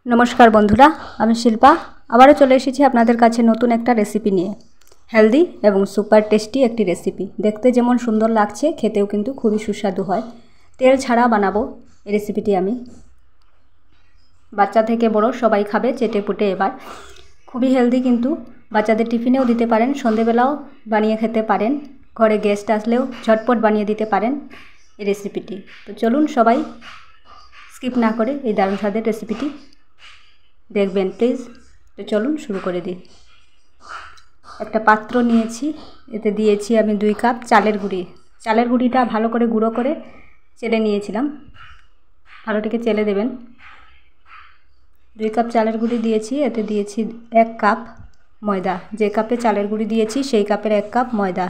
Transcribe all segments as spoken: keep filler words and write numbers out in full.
नमस्कार बंधुरा आमी शिल्पा आबारो चले एसेछि आपनादेर काछे नतून एकटा रेसिपि निये हेल्दी एवं सुपार टेस्टी एकटी रेसिपि देखते जेमन सुंदर लागछे खेतेও किन्तु खूबই सुस्वादु हय। तेल छाड़ा बानाबो এই रेसिपिटी आमी बाच्चा थेके बड़ो सबाई खाबे चेटे पुटे एबार खूबই हेल्दी किन्तु बाच्चादेर टिफिनेও दिते पारेन सन्ध्येबेलाओ बानिये खेते पारेन घरे गेस्ट आसलेও झटपट बानिये दिते पारेन এই रेसिपिटी। तो चलुन सबाई स्किप ना करे এই दारुण स्वादेर रेसिपिटी देखबेन प्लिज। तो चलुन शुरू करे दी। एक पात्र निয়েছি এতে দিয়েছি আমি দুই কাপ চালের গুঁড়ি। চালের গুঁড়িটা ভালো করে গুঁড়ো করে চেলে নিয়েছিলাম, ভালোটিকে চেলে দেবেন। দুই কাপ চালের গুঁড়ি দিয়েছি, এতে দিয়েছি এক কাপ ময়দা। যে কাপে চালের গুঁড়ি দিয়েছি সেই কাপের এক কাপ ময়দা,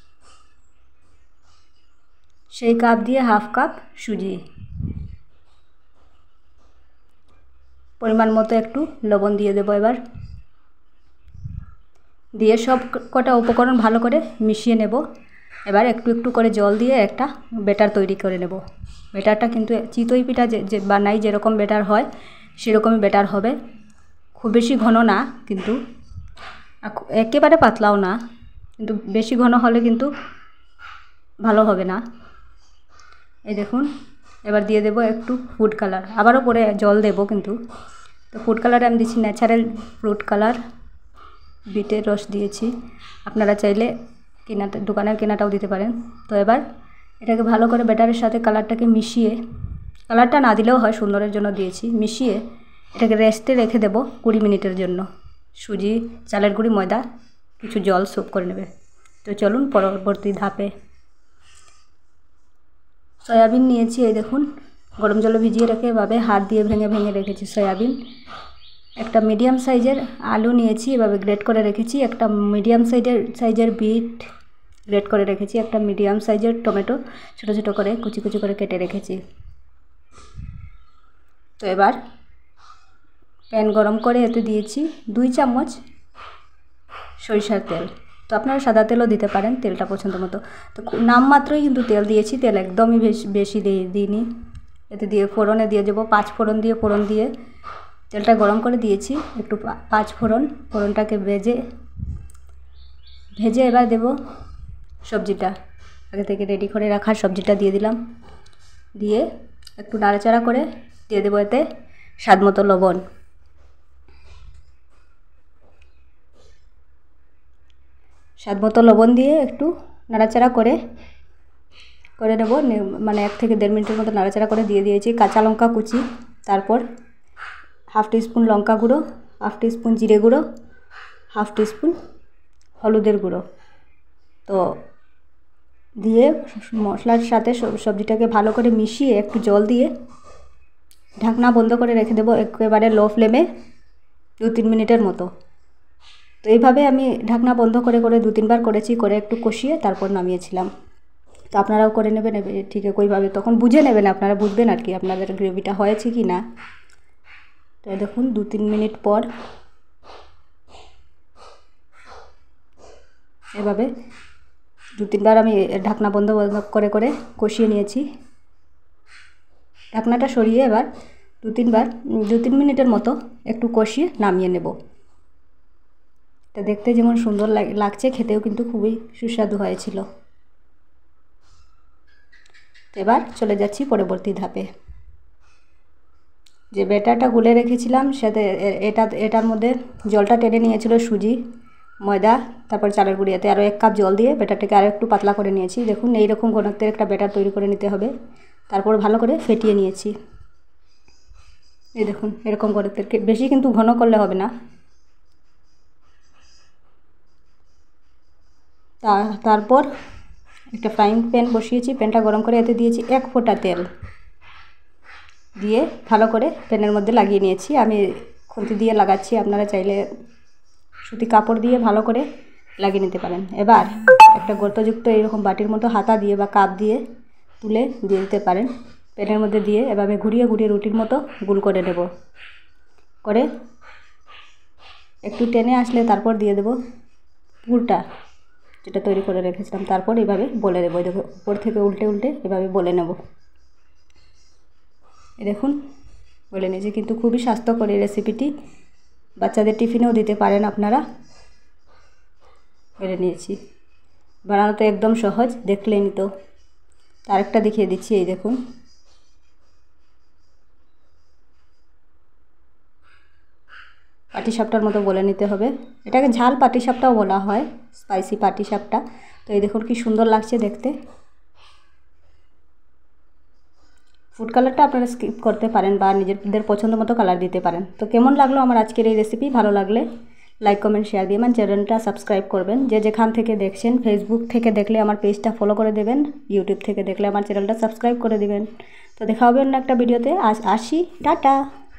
সেই কাপ দিয়ে হাফ কাপ সুজি, পরিমাণ মতো একটু লবণ দিয়ে দেব। এবার দিয়ে সব কটা উপকরণ ভালো করে মিশিয়ে নেব। এবার একটু একটু করে জল দিয়ে একটা ব্যাটার তৈরি করে নেব। ব্যাটারটা কিন্তু চিতই পিঠা যে বানাই যেরকম ব্যাটার হয় সেরকমই ব্যাটার হবে, খুব বেশি ঘন না কিন্তু একেবারে পাতলাও না, কিন্তু বেশি ঘন হলে কিন্তু ভালো হবে না। এই দেখুন এবার দিয়ে দেব একটু ফুড কালার, আবারও পরে জল দেব কিন্তু। তো ফুড কালারে আমি দিচ্ছি ন্যাচারাল ফ্রুট কালার, বিটের রস দিয়েছি, আপনারা চাইলে কেনাটা দোকানের কেনাটাও দিতে পারেন। তো এবার এটাকে ভালো করে ব্যাটারের সাথে কালারটাকে মিশিয়ে, কালারটা না দিলেও হয় সুন্দরের জন্য দিয়েছি, মিশিয়ে এটাকে রেস্টে রেখে দেব কুড়ি মিনিটের জন্য। সুজি, চালের গুঁড়ি, ময়দা, কিছু জল সোপ করে নেবে। তো চলুন পরবর্তী ধাপে। সয়াবিন নিয়েছি, এই দেখুন গরম জলে ভিজিয়ে রেখে এভাবে হাত দিয়ে ভেঙে ভেঙে রেখেছি সয়াবিন। একটা মিডিয়াম সাইজের আলু নিয়েছি, এভাবে গ্রেট করে রেখেছি। একটা মিডিয়াম সাইজের সাইজের বিট গ্রেট করে রেখেছি। একটা মিডিয়াম সাইজের টমেটো ছোটো ছোটো করে কুচি কুচি করে কেটে রেখেছি। তো এবার প্যান গরম করে এতে দিয়েছি দুই চামচ সরিষার তেল। তো আপনারা সাদা তেলও দিতে পারেন, তেলটা পছন্দ মতো। তো নামমাত্রই কিন্তু তেল দিয়েছি, তেল একদমই বেশি বেশি দিয়ে দিইনি। এতে দিয়ে ফোড়নে দিয়ে দেবো পাঁচ ফোড়ন দিয়ে ফোড়ন দিয়ে তেলটা গরম করে দিয়েছি একটু পাঁচ ফোড়ন, ফোড়নটাকে ভেজে ভেজে এবার দেব সবজিটা, আগে থেকে রেডি করে রাখা সবজিটা দিয়ে দিলাম। দিয়ে একটু নাড়াচাড়া করে দিয়ে দেবো এতে স্বাদ মতো লবণ। স্বাদ মতো লবণ দিয়ে একটু নাড়াচাড়া করে করে নেব, মানে এক থেকে দেড় মিনিটের মতো নাড়াচাড়া করে দিয়ে দিয়েছি কাঁচা লঙ্কা কুচি, তারপর হাফ টিস্পুন লঙ্কা গুঁড়ো, হাফ টিস্পুন জিরে গুঁড়ো, হাফ টিস্পুন হলুদের গুঁড়ো। তো দিয়ে মশলার সাথে সবজিটাকে ভালো করে মিশিয়ে একটু জল দিয়ে ঢাকনা বন্ধ করে রেখে দেবো একেবারে লো ফ্লেমে দু তিন মিনিটের মতো। তো এইভাবে আমি ঢাকনা বন্ধ করে করে দু তিনবার করেছি, করে একটু কষিয়ে তারপর নামিয়েছিলাম। তো আপনারাও করে নেবেন ঠিক একইভাবে, তখন বুঝে নেবেন, আপনারা বুঝবেন আর কি আপনাদের গ্রেভিটা হয়েছে কি না। তো দেখুন দু তিন মিনিট পর এভাবে দু তিনবার আমি ঢাকনা বন্ধ বন্ধ করে করে কষিয়ে নিয়েছি। ঢাকনাটা সরিয়ে এবার দু তিনবার দু তিন মিনিটের মতো একটু কষিয়ে নামিয়ে নেব। এটা দেখতে যেমন সুন্দর লাগছে খেতেও কিন্তু খুবই সুস্বাদু হয়েছিল। এবার চলে যাচ্ছি পরবর্তী ধাপে। যে ব্যাটারটা গুলে রেখেছিলাম সাথে এটা এটার মধ্যে জলটা টেনে নিয়েছিল সুজি, ময়দা, তারপর চালের গুঁড়ি, এতে আরও এক কাপ জল দিয়ে ব্যাটারটাকে আরও একটু পাতলা করে নিয়েছি। দেখুন এইরকম ঘনত্বের একটা ব্যাটার তৈরি করে নিতে হবে। তারপর ভালো করে ফেটিয়ে নিয়েছি। এই দেখুন এরকম ঘনত্বের, বেশি কিন্তু ঘন করলে হবে না। তারপর একটা ফ্রাইং প্যান বসিয়েছি, প্যানটা গরম করে এতে দিয়েছি এক ফোঁটা তেল, দিয়ে ভালো করে প্যানের মধ্যে লাগিয়ে নিয়েছি। আমি খুন্তি দিয়ে লাগাচ্ছি, আপনারা চাইলে সুতি কাপড় দিয়ে ভালো করে লাগিয়ে নিতে পারেন। এবার একটা গর্তযুক্ত এরকম বাটির মতো হাতা দিয়ে বা কাপ দিয়ে তুলে দিয়ে দিতে পারেন প্যানের মধ্যে, দিয়ে এভাবে ঘুরিয়ে ঘুরিয়ে রুটির মতো গোল করে নেব। করে একটু টেনে আসলে তারপর দিয়ে দেব পুরটা যেটা তৈরি করে রেখেছিলাম, তারপর এইভাবে বলে দেবো। দেখো উপর থেকে উল্টে উল্টে এভাবে বলে নেব। দেখুন বলে নিয়েছি, কিন্তু খুবই স্বাস্থ্যকর এই রেসিপিটি, বাচ্চাদের টিফিনেও দিতে পারেন আপনারা। বলে নিয়েছি, বানানো তো একদম সহজ, দেখলেনই তো। আরেকটা দেখিয়ে দিচ্ছি, এই দেখুন। পাটিসাপটার মতো বলে নিতে হবে, এটাকে ঝাল পাটিসাপটাও বলা হয়, স্পাইসি পাটিসাপটা। তো এই দেখুন কি সুন্দর লাগছে দেখতে। ফুড কালারটা আপনারা স্কিপ করতে পারেন বা নিজেদের পছন্দ মতো কালার দিতে পারেন। তো কেমন লাগলো আমার আজকের এই রেসিপি? ভালো লাগলে লাইক কমেন্ট শেয়ার দিয়ে আমার চ্যানেলটা সাবস্ক্রাইব করবেন। যে যেখান থেকে দেখছেন, ফেসবুক থেকে দেখলে আমার পেজটা ফলো করে দেবেন, ইউটিউব থেকে দেখলে আমার চ্যানেলটা সাবস্ক্রাইব করে দেবেন। তো দেখা হবে অন্য একটা ভিডিওতে। আজ আসি, টাটা।